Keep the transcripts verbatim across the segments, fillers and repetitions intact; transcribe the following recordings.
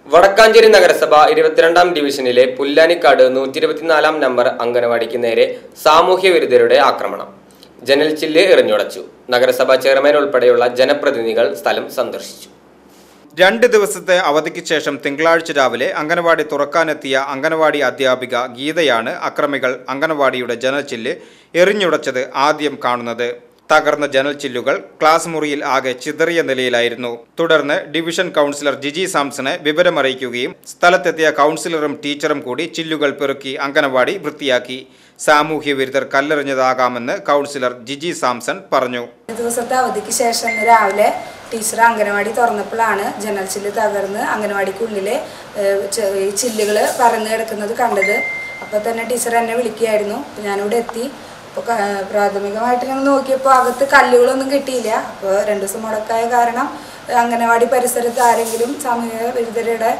വടക്കാഞ്ചേരി നഗരസഭ ഇരുപത്തിരണ്ടാം ഡിവിഷനിലെ പുല്ലാനിക്കാട് നൂറ്റി ഇരുപത്തിനാലാം നമ്പർ അംഗനവാടിക്ക് നേരെ സാമൂഹ്യ വിരുദ്ധരുടെ ആക്രമണം. ജനൽ ചില്ല് എറിഞ്ഞുടച്ചു. നഗരസഭാ ചെയർമാൻ ഉൾപ്പെടെയുള്ള ജനപ്രതിനിധികൾ സ്ഥലം സന്ദർശിച്ചു. രണ്ട് ദിവസത്തെ അവധിക്ക് ശേഷം തിങ്കളാഴ്ച രാവിലെ അംഗനവാടി തുറക്കാനെത്തിയ അംഗനവാടി അധ്യാപിക ഗീതയാണ് അക്രമികൾ അംഗനവാടിയുടെ ജനൽ ചില്ല് എറിഞ്ഞുടച്ചത് ആദ്യം കാണുന്നത്. തകർന്ന ജനൽ ചില്ലുകൾ ക്ലാസ് മുറിയിൽ ആകെ ചിതറിയ നിലയിലായിരുന്നു. തുടർന്ന് ഡിവിഷൻ കൗൺസിലർ ജിജി സാംസനെ വിവരമറിയിക്കുകയും സ്ഥലത്തെത്തിയ കൗൺസിലറും ടീച്ചറും കൂടി ചില്ലുകൾ പെറുക്കി അംഗനവാടി വൃത്തിയാക്കി. സാമൂഹ്യ വിരുദ്ധർ കല്ലെറിഞ്ഞതാകാമെന്ന് കൗൺസിലർ ജിജി സാംസൺ പറഞ്ഞു. ദിവസത്തെ അവധിക്ക് ശേഷം രാവിലെ ടീച്ചർ അംഗനവാടി തുറന്നപ്പോഴാണ് ജനൽ ചില്ല് തകർന്ന് അംഗനവാടിക്കുള്ളിലെ ചില്ലുകൾ പരന്നു കിടക്കുന്നത് കണ്ടത്. അപ്പോൾ തന്നെ ടീച്ചർ എന്നെ വിളിക്കുകയായിരുന്നു. ഞാനിവിടെ എത്തി. അപ്പോൾ പ്രാഥമികമായിട്ട് ഞങ്ങൾ നോക്കിയപ്പോൾ അകത്ത് കല്ലുകളൊന്നും കിട്ടിയില്ല. അപ്പോൾ രണ്ട് ദിവസം മുടക്കായ കാരണം അംഗനവാടി പരിസരത്ത് ആരെങ്കിലും സാമൂഹിക വിരുദ്ധരുടെ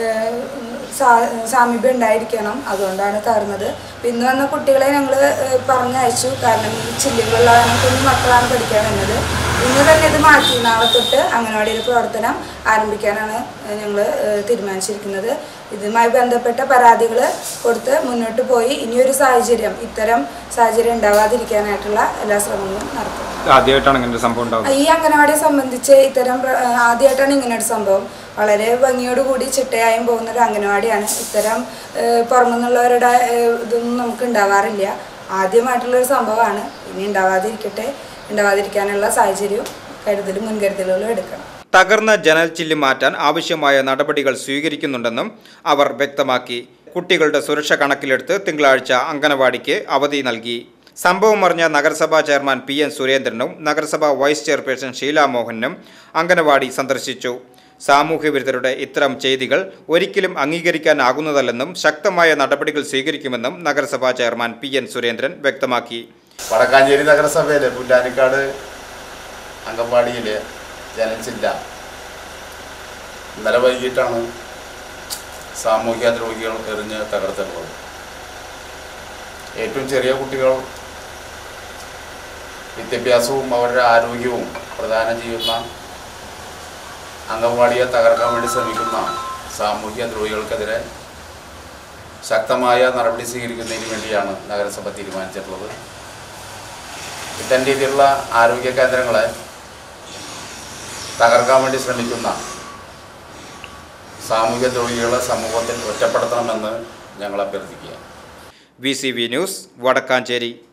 സാമീപ്യം ഉണ്ടായിരിക്കണം, അതുകൊണ്ടാണ് തകർന്നത്. ഇന്ന് വന്ന കുട്ടികളെ ഞങ്ങൾ പറഞ്ഞയച്ചു. കാരണം ഈ ചില്ലുകളുള്ള കുഞ്ഞു മക്കളാണ് പഠിക്കാൻ വന്നത്. ഇന്ന് തന്നെ ഇത് മാറ്റി നാളെ തൊട്ട് അംഗനവാടിയുടെ പ്രവർത്തനം ആരംഭിക്കാനാണ് ഞങ്ങൾ തീരുമാനിച്ചിരിക്കുന്നത്. ഇതുമായി ബന്ധപ്പെട്ട പരാതികൾ കൊടുത്ത് മുന്നോട്ട് പോയി ഇനിയൊരു സാഹചര്യം ഇത്തരം സാഹചര്യം ഉണ്ടാവാതിരിക്കാനായിട്ടുള്ള എല്ലാ ശ്രമങ്ങളും നടത്തും. ആദ്യമായിട്ടാണ് ഇങ്ങനെ സംഭവം ഉണ്ടാവുന്നത്. ഈ അംഗനവാടിയെ സംബന്ധിച്ച് ഇത്തരം ആദ്യമായിട്ടാണ് ഇങ്ങനൊരു സംഭവം. വളരെ ഭംഗിയോടുകൂടി ചിട്ടയായും പോകുന്ന ഒരു അംഗനവാടിയാണ്. ഇത്തരം പുറമെന്നുള്ളവരുടെ ഇതൊന്നും നമുക്ക് ഉണ്ടാവാറില്ല. ആദ്യമായിട്ടുള്ളൊരു സംഭവമാണ്. ഇനി ഉണ്ടാവാതിരിക്കട്ടെ. ഉണ്ടാവാതിരിക്കാനുള്ള സാഹചര്യവും കരുതലും മുൻകരുതലുകളും എടുക്കണം. തകർന്ന ജനൽ ചില്ല് മാറ്റാൻ ആവശ്യമായ നടപടികൾ സ്വീകരിക്കുന്നുണ്ടെന്നും അവർ വ്യക്തമാക്കി. കുട്ടികളുടെ സുരക്ഷ കണക്കിലെടുത്ത് തിങ്കളാഴ്ച അംഗനവാടിക്ക് അവധി നൽകി. സംഭവം അറിഞ്ഞ നഗരസഭാ ചെയർമാൻ പി എൻ സുരേന്ദ്രനും നഗരസഭാ വൈസ് ചെയർപേഴ്സൺ ഷീല മോഹനും അംഗനവാടി സന്ദർശിച്ചു. സാമൂഹ്യ വിരുദ്ധരുടെ ഇത്തരം ചെയ്തികൾ ഒരിക്കലും അംഗീകരിക്കാനാകുന്നതല്ലെന്നും ശക്തമായ നടപടികൾ സ്വീകരിക്കുമെന്നും നഗരസഭാ ചെയർമാൻ പി എൻ സുരേന്ദ്രൻ വ്യക്തമാക്കി. വടക്കാഞ്ചേരി നഗരസഭയിലെ പുല്ലാനിക്കാട് അംഗൻവാടിയിലെ ജനൽ ചില്ല ഇന്നലെ വൈകിട്ടാണ് സാമൂഹ്യ ദ്രോഹികൾ എറിഞ്ഞ് തകർത്തിട്ടുള്ളത്. ഏറ്റവും ചെറിയ കുട്ടികൾ വിദ്യാഭ്യാസവും അവരുടെ ആരോഗ്യവും പ്രദാനം ചെയ്യുന്ന അംഗൻവാടിയെ തകർക്കാൻ വേണ്ടി ശ്രമിക്കുന്ന സാമൂഹ്യ ദ്രോഹികൾക്കെതിരെ ശക്തമായ നടപടി സ്വീകരിക്കുന്നതിന് വേണ്ടിയാണ് നഗരസഭ തീരുമാനിച്ചിട്ടുള്ളത്. ഇത്തരം രീതിയിലുള്ള ആരോഗ്യ കേന്ദ്രങ്ങളെ തകർക്കാൻ വേണ്ടി ശ്രമിക്കുന്ന സാമൂഹ്യ ദ്രോഹികളെ സമൂഹത്തിൽ ഒറ്റപ്പെടുത്തണമെന്ന് ഞങ്ങൾ അഭ്യർത്ഥിക്കുക. V C V news, Vadakkanchery.